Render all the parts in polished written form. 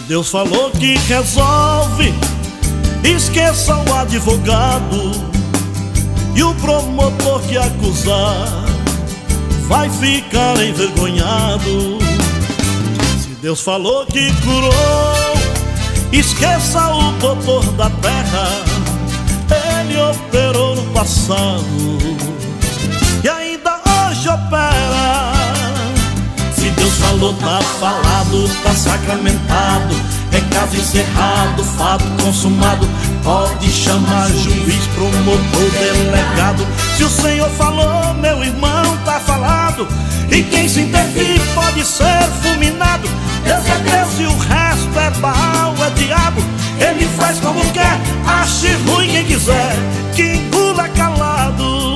Deus falou que resolve, esqueça o advogado e o promotor que acusar vai ficar envergonhado. Se Deus falou que curou, esqueça o doutor da terra, ele operou no passado e ainda hoje opera. Se Deus falou, tá falado, tá sacramentado, é caso encerrado, fato consumado. Pode chamar juiz, promotor, delegado. Se o Senhor falou, meu irmão, tá falado, e quem se intervir pode ser fulminado. Deus é Deus e o resto é Baal, é diabo. Ele faz como quer, ache ruim quem quiser, que engula calado.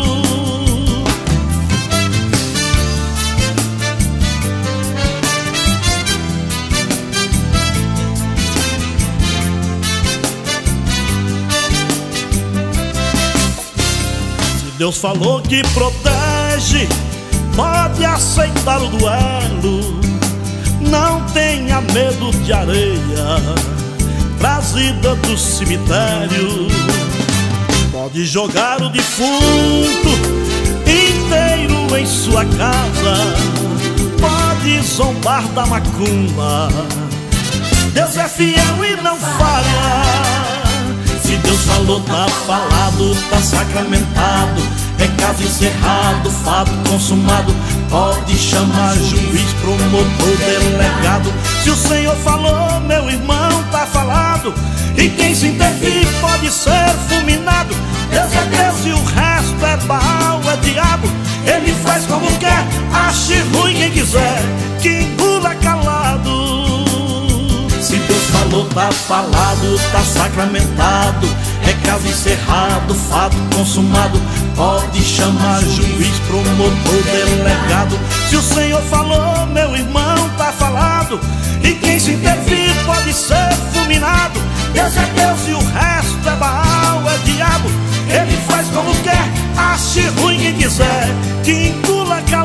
Deus falou que protege, pode aceitar o duelo. Não tenha medo de areia trazida do cemitério. Pode jogar o defunto inteiro em sua casa, pode zombar da macumba. Deus é fiel e não falha. Se Deus falou, tá falado, tá sacramentado, é caso encerrado, fato consumado. Pode chamar juiz, promotor, delegado. Se o Senhor falou, meu irmão, tá falado, e quem se intervir pode ser fulminado. Deus é Deus e o resto é Baal, é diabo. Ele faz como quer, ache ruim quem quiser, que engula calado. Se Deus falou, tá falado, tá sacramentado, é caso encerrado, fato consumado. Pode chamar juiz, promotor, delegado. Se o Senhor falou, meu irmão, tá falado, e quem se intervir pode ser fulminado. Deus é Deus e o resto é Baal, é diabo. Ele faz como quer, ache ruim quem quiser, que engula calado.